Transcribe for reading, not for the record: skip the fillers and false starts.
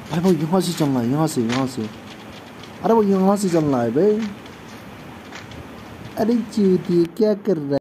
भाई वो यहाँ से चलना है, यहाँ से। अरे वो यहाँ से चलना है भाई। अरे चूतिया क्या कर रहा है?